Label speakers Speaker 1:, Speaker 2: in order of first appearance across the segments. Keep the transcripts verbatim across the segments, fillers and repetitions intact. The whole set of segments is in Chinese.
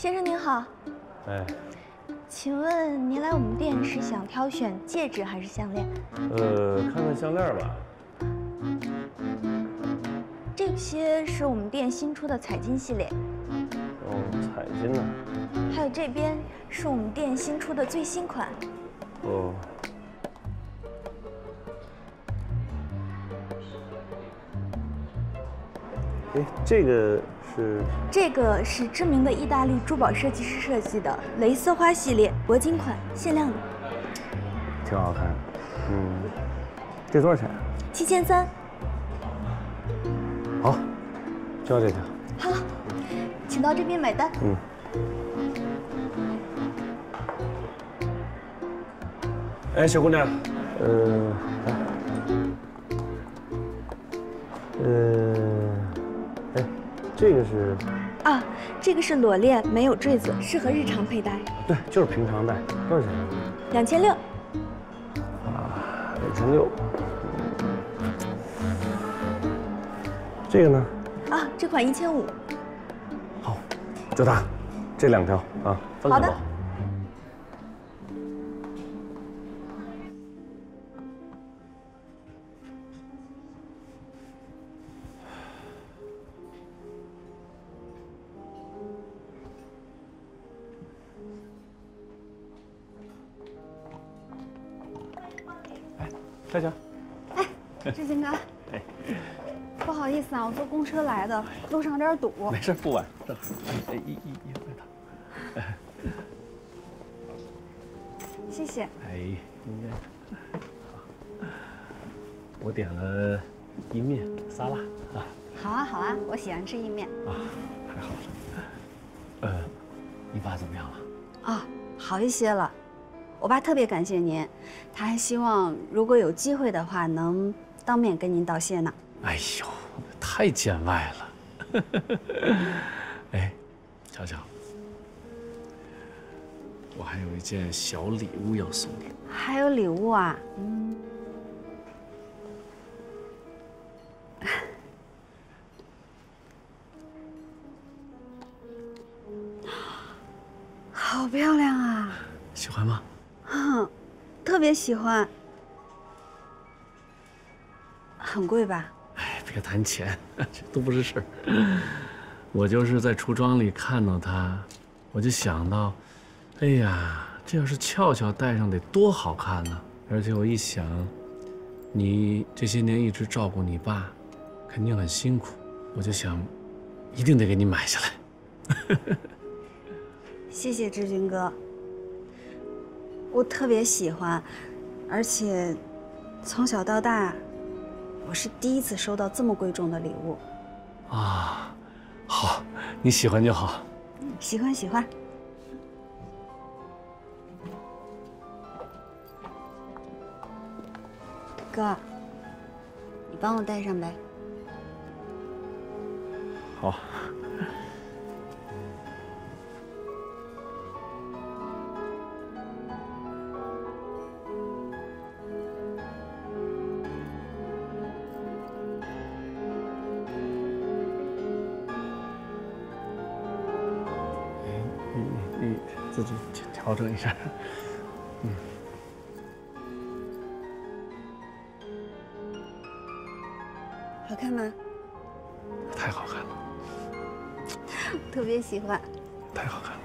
Speaker 1: 先生您好。
Speaker 2: 哎，
Speaker 1: 请问您来我们店是想挑选戒指还是项链？
Speaker 2: 呃，看看项链吧。
Speaker 1: 这些是我们店新出的彩金系列。
Speaker 2: 哦，彩金呢？
Speaker 1: 还有这边是我们店新出的最新款。
Speaker 2: 哦。哎，这个是？
Speaker 1: 这个是知名的意大利珠宝设计师设计的蕾丝花系列铂金款，限量的。
Speaker 2: 挺好看。嗯，这多少钱？
Speaker 1: 七千三。
Speaker 2: 好，就要这条。
Speaker 1: 好，请到这边买单。
Speaker 2: 嗯。哎，小姑娘，呃，来，呃，哎，这个是？
Speaker 1: 啊，这个是裸链，没有坠子，适合日常佩戴。
Speaker 2: 对，就是平常戴。多少钱？
Speaker 1: 两千六。
Speaker 2: 啊，两千六。这个呢？
Speaker 1: 啊，这款一千五。
Speaker 2: 好，就它，这两条啊，分开包。哎，佳佳。
Speaker 3: 哎，志军哥。哎。不好意思啊，我坐公车来的，路上有点堵。
Speaker 2: 没事，不晚，正好。哎，一、一、一会儿他。
Speaker 3: 谢谢。
Speaker 2: 哎，应该。我点了意面沙拉啊。
Speaker 3: 好啊，好啊，我喜欢吃意面。
Speaker 2: 啊，太好了。呃，你爸怎么样了？
Speaker 3: 啊，好一些了。我爸特别感谢您，他还希望如果有机会的话，能当面跟您道谢呢。
Speaker 2: 哎呦，太见外了！哎，乔乔，我还有一件小礼物要送你。
Speaker 3: 还有礼物啊？嗯。好漂亮啊！
Speaker 2: 喜欢吗？
Speaker 3: 嗯，特别喜欢。很贵吧？
Speaker 2: 哎，别谈钱，这都不是事儿。我就是在橱窗里看到它，我就想到，哎呀，这要是俏俏戴上得多好看呢！而且我一想，你这些年一直照顾你爸，肯定很辛苦，我就想，一定得给你买下来。
Speaker 3: 谢谢志军哥，我特别喜欢，而且从小到大。我是第一次收到这么贵重的礼物，
Speaker 2: 啊，好，你喜欢就好。
Speaker 3: 喜欢喜欢。哥，你帮我戴上呗。
Speaker 2: 好。自己调整一下，嗯，
Speaker 3: 好看吗？
Speaker 2: 太好看了，
Speaker 3: 特别喜欢，
Speaker 2: 太好看了。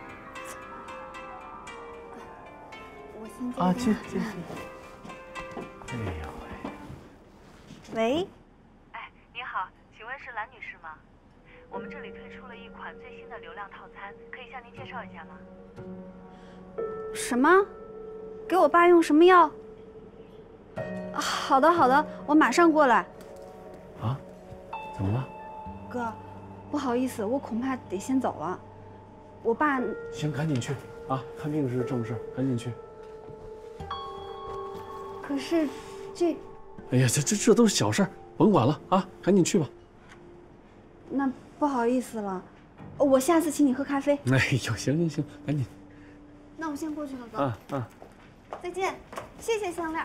Speaker 3: 我先进
Speaker 2: 啊，进进进。哎呦喂！
Speaker 3: 喂，
Speaker 4: 哎，您好，请问是兰女士吗？我们这里推出了一款最新的流量套餐，可以向您介绍一下吗？
Speaker 3: 什么？给我爸用什么药？好的好的，我马上过来。
Speaker 2: 啊？怎么了？
Speaker 3: 哥，不好意思，我恐怕得先走了。我爸……
Speaker 2: 行，赶紧去啊！看病是正事，赶紧去。
Speaker 3: 可是，这……
Speaker 2: 哎呀，这这这都是小事，甭管了啊！赶紧去吧。
Speaker 3: 那不好意思了，我下次请你喝咖啡。
Speaker 2: 哎呦，行行行，赶紧。
Speaker 3: 那我先过去了，哥。
Speaker 2: 啊啊！
Speaker 3: 再见，谢谢项链。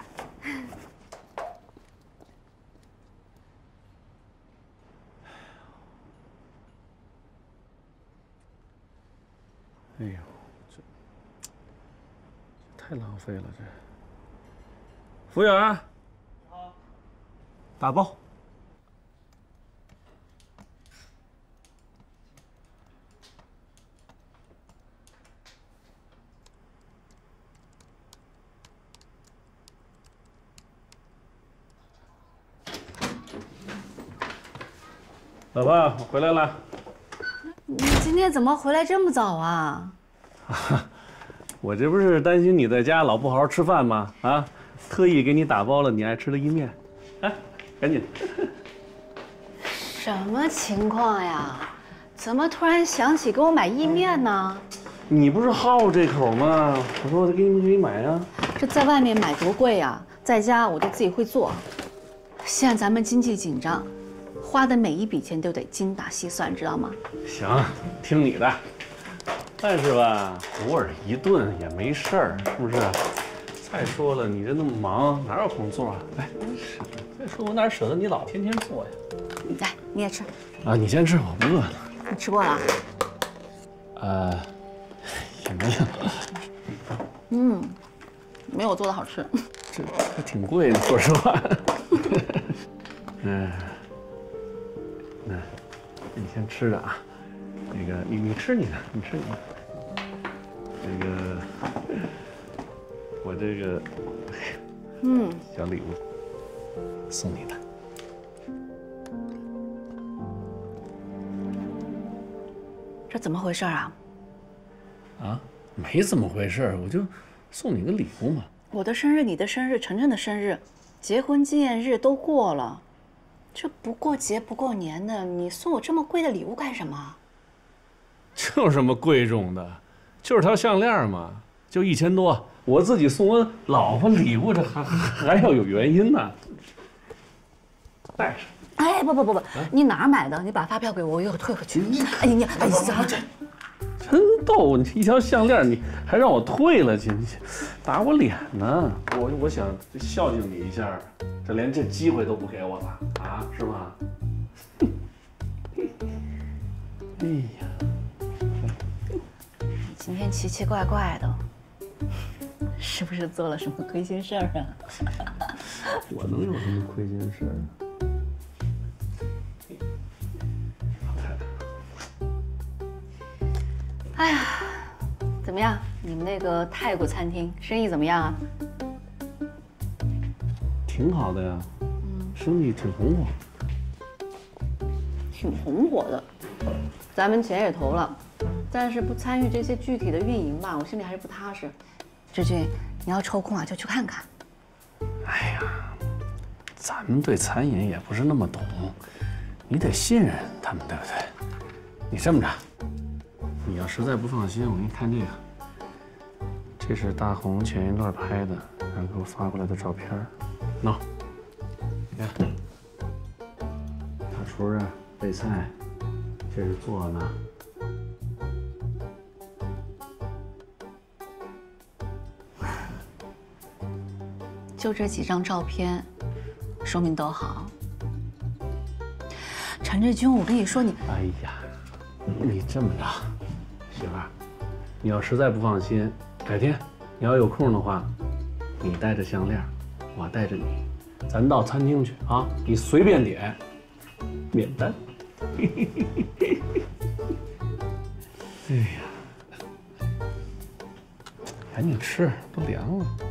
Speaker 2: 哎呦，这太浪费了这。服务员，好，打包。老婆，我回来了。
Speaker 3: 你今天怎么回来这么早啊？
Speaker 2: 我这不是担心你在家老不好好吃饭吗？啊，特意给你打包了你爱吃的意面。哎，赶紧。
Speaker 3: 什么情况呀？怎么突然想起给我买意面呢？
Speaker 2: 你不是好这口吗？我说我给你给你买呀。
Speaker 3: 这在外面买多贵呀，在家我就自己会做。现在咱们经济紧张。花的每一笔钱都得精打细算，知道吗？
Speaker 2: 行，听你的。但是吧，偶尔一顿也没事儿，是不是？再说了，你这那么忙，哪有空做啊？来，再说我哪舍得你老天天做呀？
Speaker 3: 来，你也吃。
Speaker 2: 啊，你先吃，我不饿了。
Speaker 3: 你吃过了？
Speaker 2: 呃，也没有。
Speaker 3: 嗯，没我做的好吃。
Speaker 2: 这这挺贵的，说实话。嗯。嗯，你先吃着啊。那个，你你吃你的，你吃你的。那个，我这个，嗯，小礼物送你的。
Speaker 3: 这怎么回事啊？
Speaker 2: 啊，没怎么回事，我就送你个礼物嘛。
Speaker 3: 我的生日、你的生日、晨晨的生日、结婚纪念日都过了。这不过节不过年的，你送我这么贵的礼物干什么？
Speaker 2: 这有什么贵重的？就是条项链嘛，就一千多。我自己送我老婆礼物，这还还要有原因呢。带上。
Speaker 3: 哎，不不不不，你哪儿买的？你把发票给我，我又退回去。哎你哎行，
Speaker 2: 这真逗！你一条项链，你还让我退了去，你打我脸呢？我我想孝敬你一下。这连这机会都不给我了啊，是吗？哎呀，
Speaker 3: 今天奇奇怪怪的，是不是做了什么亏心事儿啊？
Speaker 2: 我能有什么亏心事儿？老太
Speaker 3: 太。哎呀，怎么样？你们那个泰国餐厅生意怎么样啊？
Speaker 2: 挺好的呀，生意挺红火，
Speaker 3: 挺红火的。咱们钱也投了，但是不参与这些具体的运营吧，我心里还是不踏实。志军，你要抽空啊就去看看。
Speaker 2: 哎呀，咱们对餐饮也不是那么懂，你得信任他们，对不对？你这么着，你要实在不放心，我给你看这个，这是大红前一段拍的，然后给我发过来的照片。喏，你看，大厨啊备菜，这是做呢。
Speaker 3: 就这几张照片，说明都好。陈志军，我跟你说你，
Speaker 2: 哎呀，你这么着，媳妇儿，你要实在不放心，改天你要有空的话，你带着项链。我带着你，咱到餐厅去啊！你随便点，免单。哎呀，赶紧吃，都凉了。